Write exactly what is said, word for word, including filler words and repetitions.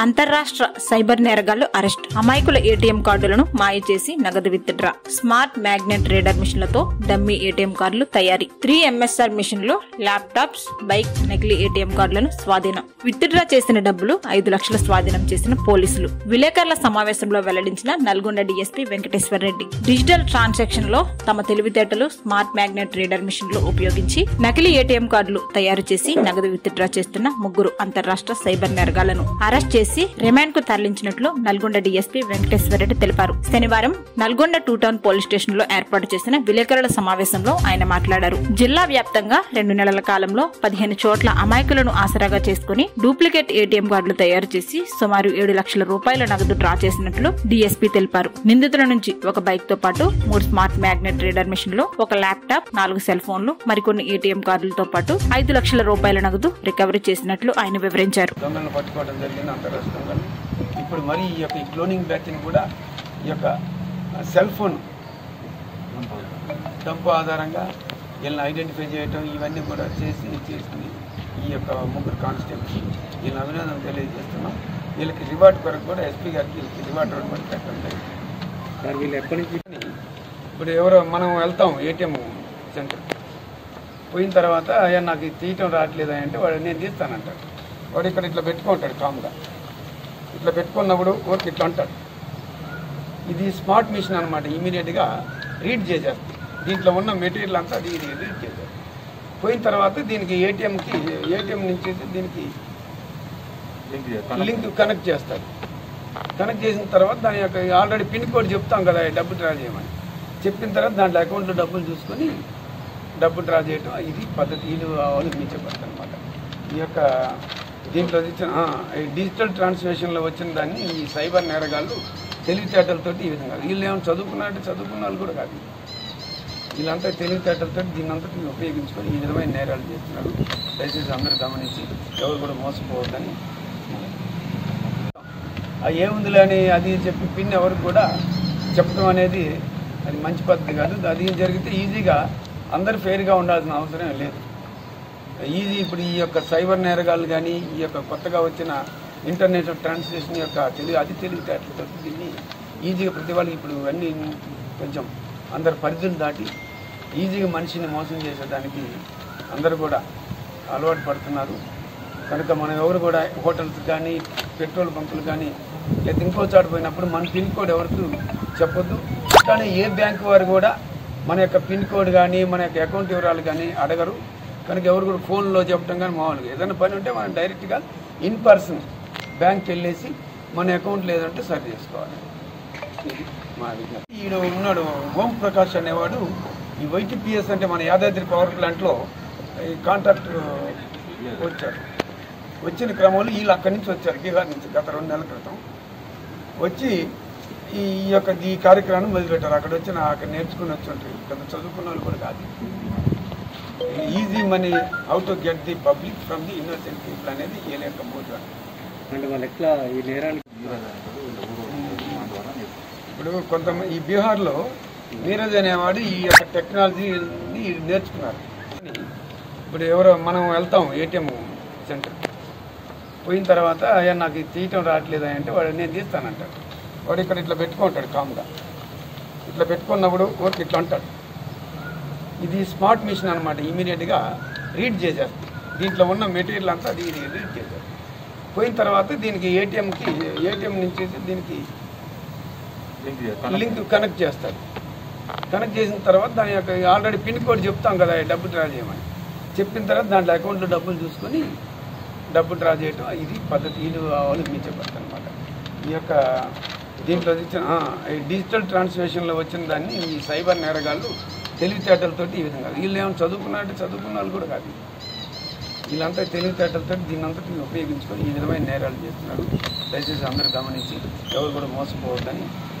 అంతర్రాష్ట్ర సైబర్ నేరగాళ్లు అరెస్ట్. అమాయకుల ఏటీఎం కార్డులను మాయ చేసి నగదు విత్డ్రా. స్మార్ట్ మ్యాగ్నెట్ రీడర్ మిషన్లతో డమ్మీ ఏటీఎం కార్డులు తయారీ. త్రీ ఎంఎస్ఆర్ మిషన్లు, ల్యాప్టాప్స్, బైక్, నకిలీ ఏటీఎం కార్డులను స్వాధీనం. విత్డ్రా చేసిన డబ్బులు ఐదు లక్షల స్వాధీనం చేసిన పోలీసులు. విలేకరుల సమావేశంలో వెల్లడించిన Nalgonda DSP Venkateshwar Reddy. Digital transaction లో తమ తెలివితేటలు స్మార్ట్ మ్యాగ్నెట్ రీడర్ మిషన్లు ఉపయోగించి నకిలీ ఏటీఎం కార్డులు తయారు చేసి నగదు విత్డ్రా చేస్తున్న ముగ్గురు అంతర్రాష్ట్ర సైబర్ నేరగాళ్లను అరెస్ట్ చేసి రిమాండ్ కు తరలించినట్లు నల్గొండ డీఎస్పీ వెంకటేశ్వర్ రెడ్డి తెలిపారు. శనివారం Nalgonda two town police station లో ఏర్పాటు చేసిన విలేకరుల సమావేశంలో ఆయన మాట్లాడారు. జిల్లా వ్యాప్తంగా రెండు నెలల కాలంలో పదిహేను చోట్ల అమాయకులను ఆసరాగా చేసుకుని డూప్లికేట్ ఏటీఎం కార్డులు తయారు చేసి సుమారు ఏడు లక్షల రూపాయల నగదు డ్రా చేసినట్లు డీఎస్పీ తెలిపారు. నిందితుల నుంచి ఒక బైక్ తో పాటు మూడు స్మార్ట్ మ్యాగ్నెట్ రీడర్ మిషన్లు, ఒక ల్యాప్టాప్, నాలుగు సెల్ ఫోన్లు, మరికొన్ని ఏటీఎం కార్డులతో పాటు ఐదు లక్షల రూపాయల నగదు రికవరీ చేసినట్లు ఆయన వివరించారు. ఇప్పుడు మరి ఈ యొక్క క్లోనింగ్ బ్యాచ్ ని కూడా ఈ యొక్క సెల్ ఫోన్ డంపు ఆధారంగా వీళ్ళని ఐడెంటిఫై చేయటం ఇవన్నీ కూడా చేసి చేసుకుని ఈ యొక్క ముగ్గురు కానిస్టేబుల్స్ వీళ్ళని అభినందన తెలియజేస్తున్నాం. వీళ్ళకి రివార్డ్ కొరకు కూడా ఎస్పీ గారికి రివార్డ్ కూడా పెట్టడం జరిగింది. వీళ్ళు ఎప్పటి నుంచి ఇప్పుడు ఎవరో మనం వెళ్తాం ఏటీఎం సెంటర్ పోయిన తర్వాత అయ్యా నాకు తీయటం రావట్లేదు అంటే వాడు నేను తీస్తానంటాడు. వాడు ఇక్కడ ఇట్లా పెట్టుకుంటాడు కామ్గా. ఇట్లా పెట్టుకున్నప్పుడు ఊరికి ఇట్లా అంటాడు. ఇది స్మార్ట్ మిషన్ అనమాట. ఇమీడియట్గా రీడ్ చేసేస్తుంది. దీంట్లో ఉన్న మెటీరియల్ అంతా అది ఇది రీడ్ చేసేది. పోయిన తర్వాత దీనికి ఏటీఎంకి ఏటీఎం నుంచి దీనికి లింక్ కనెక్ట్ చేస్తాడు. కనెక్ట్ చేసిన తర్వాత దాని యొక్క ఆల్రెడీ పిన్ కోడ్ చెప్తాం కదా డబ్బు డ్రా చేయమని. చెప్పిన తర్వాత దాంట్లో అకౌంట్లో డబ్బులు చూసుకొని డబ్బు డ్రా చేయటం ఇది పద్ధతి వీళ్ళు అవలంబించబడుతుంది అనమాట. ఈ యొక్క దీంట్లో వచ్చిన డిజిటల్ ట్రాన్స్లేషన్లో వచ్చిన దాన్ని ఈ సైబర్ నేరగాళ్ళు తెలివితేటలతో ఈ విధంగా వీళ్ళు ఏమైనా చదువుకున్నారంటే చదువుకున్న వాళ్ళు కూడా కాదు. వీళ్ళంతా తెలివితేటలతో దీన్నంతటి ఉపయోగించుకొని ఈ విధమైన నేరాలు చేస్తున్నారు. దయచేసి అందరూ గమనించి ఎవరు కూడా మోసపోవద్దని. అది ఏముందిలే అని అది చెప్పి పిన్ ఎవరికి కూడా చెప్పడం అనేది అది మంచి పద్ధతి కాదు. అది జరిగితే ఈజీగా అందరూ ఫెయిర్గా ఉండాల్సిన అవసరం లేదు. ఈజీ ఇప్పుడు ఈ యొక్క సైబర్ నేరగాళ్ళు కానీ ఈ యొక్క కొత్తగా వచ్చిన ఇంటర్నేషనల్ ట్రాన్స్లేషన్ యొక్క తెలివి అది తెలివితేటలతో దీన్ని ఈజీగా ప్రతి వాళ్ళకి ఇప్పుడు అన్నీ కొంచెం అందరు పరిధులు దాటి ఈజీగా మనిషిని మోసం చేసేదానికి అందరూ కూడా అలవాటు పడుతున్నారు. కనుక మనం ఎవరు కూడా హోటల్స్ కానీ పెట్రోల్ బంకులు కానీ లేదా ఇంకో చోట పోయినప్పుడు మన పిన్ కోడ్ ఎవరికి చెప్పొద్దు. కానీ ఏ బ్యాంకు వారు కూడా మన యొక్క పిన్ కోడ్ కానీ మన యొక్క అకౌంట్ వివరాలు కానీ అడగరు. కనుక ఎవరు కూడా ఫోన్లో చెప్పడం కానీ మామూలుగా ఏదైనా పని ఉంటే మనం డైరెక్ట్గా ఇన్ పర్సన్ బ్యాంక్కి వెళ్ళేసి మన అకౌంట్ లేదంటే సరి చేసుకోవాలి. ఇది మా విజ్ఞప్తి. ఈడ ఉన్నాడు ఓం ప్రకాష్ అనేవాడు ఈ వైటీపీఎస్ అంటే మన యాదాద్రి పవర్ ప్లాంట్లో ఈ కాంట్రాక్ట్ వచ్చారు. వచ్చిన క్రమంలో వీళ్ళు అక్కడి నుంచి వచ్చారు, బీహార్ నుంచి గత రెండు నెలల క్రితం వచ్చి ఈ యొక్క ఈ కార్యక్రమాన్ని మొదలుపెట్టారు. అక్కడ వచ్చిన అక్కడ నేర్చుకుని వచ్చి ఉంటారు. కొంత చదువుకున్న వాళ్ళు కూడా కాదు. Easy money how to get the public from the innocent people అనేది వీళ్ళ యొక్క మూడు. అంటే వాళ్ళు ఎట్లా ఈ నేరానికి ఇప్పుడు కొంతమంది ఈ బీహార్లో నీరజ్ అనేవాడు ఈ యొక్క టెక్నాలజీని నేర్చుకున్నారు. ఇప్పుడు ఎవరో మనం వెళ్తాం ఏటీఎం సెంటర్ పోయిన తర్వాత అయ్యా నాకు తీయటం రావట్లేదు అంటే వాడు నేను తీస్తానంటాడు. వాడు ఇక్కడ ఇట్లా పెట్టుకుంటాడు కామ్గా. ఇట్లా పెట్టుకున్నప్పుడు ఊరికి ఇట్లా అంటాడు. ఇది స్మార్ట్ మిషన్ అనమాట. ఇమీడియట్గా రీడ్ చేసేస్తుంది. దీంట్లో ఉన్న మెటీరియల్ అంతా అది ఇది రీడ్ చేసేస్తుంది. పోయిన తర్వాత దీనికి ఏటీఎంకి ఏటీఎం నుంచి దీనికి లింక్ కనెక్ట్ చేస్తాడు. కనెక్ట్ చేసిన తర్వాత దాని యొక్క ఆల్రెడీ పిన్ కోడ్ చెప్తాం కదా డబ్బు డ్రా చేయమని. చెప్పిన తర్వాత దాంట్లో అకౌంట్లో డబ్బులు చూసుకొని డబ్బు డ్రా చేయటం ఇది పద్ధతి వీళ్ళు అవలంబించబడుతుంది అనమాట. ఈ యొక్క దీంట్లో వచ్చిన డిజిటల్ ట్రాన్స్లేషన్లో వచ్చిన దాన్ని ఈ సైబర్ నేరగాళ్ళు తెలివితేటలతో ఈ విధంగా వీళ్ళు ఏమైనా చదువుకున్నారంటే చదువుకున్న వాళ్ళు కూడా కాదు. వీళ్ళంతా తెలివితేటలతో దీన్నంతటి ఉపయోగించుకొని ఈ విధమైన నేరాలు చేస్తున్నారు. దయచేసి అందరూ గమనించి ఎవరు కూడా మోసపోవద్దని.